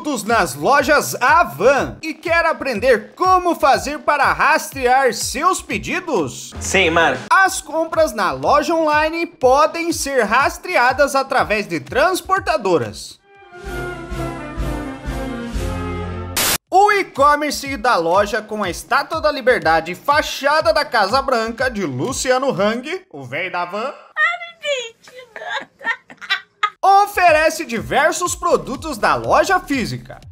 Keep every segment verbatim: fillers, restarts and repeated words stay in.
produtos nas lojas Avan e quer aprender como fazer para rastrear seus pedidos? Sim, mano. As compras na loja online podem ser rastreadas através de transportadoras. O e-commerce da loja com a Estátua da Liberdade e fachada da Casa Branca de Luciano Hang, o velho da van, oferece diversos produtos da loja física.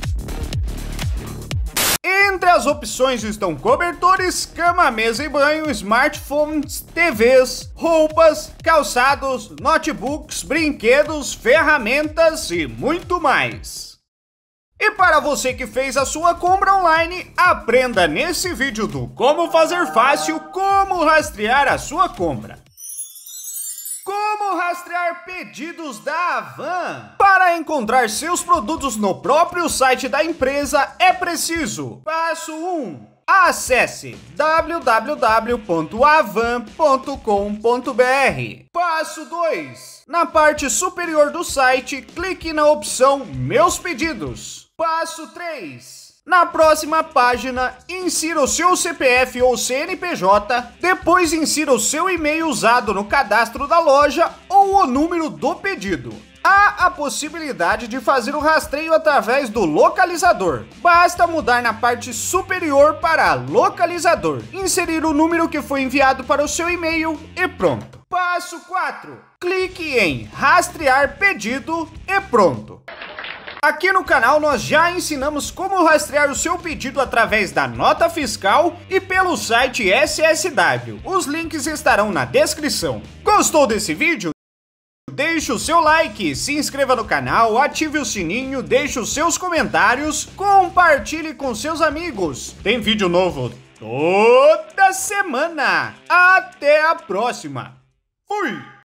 Entre as opções estão cobertores, cama, mesa e banho, smartphones, T Vs, roupas, calçados, notebooks, brinquedos, ferramentas e muito mais. E para você que fez a sua compra online, aprenda nesse vídeo do Como Fazer Fácil como rastrear a sua compra. Como rastrear pedidos da Avan? Para encontrar seus produtos no próprio site da empresa é preciso: passo um. Acesse w w w ponto avan ponto com ponto b r. Passo dois. Na parte superior do site, clique na opção Meus Pedidos. Passo três. Na próxima página, insira o seu C P F ou C N P J, depois insira o seu e-mail usado no cadastro da loja ou o número do pedido. Há a possibilidade de fazer o rastreio através do localizador. Basta mudar na parte superior para localizador, inserir o número que foi enviado para o seu e-mail e pronto. Passo quatro. Clique em Rastrear Pedido e pronto. Aqui no canal nós já ensinamos como rastrear o seu pedido através da nota fiscal e pelo site S S W. Os links estarão na descrição. Gostou desse vídeo? Deixe o seu like, se inscreva no canal, ative o sininho, deixe os seus comentários, compartilhe com seus amigos. Tem vídeo novo toda semana. Até a próxima. Fui!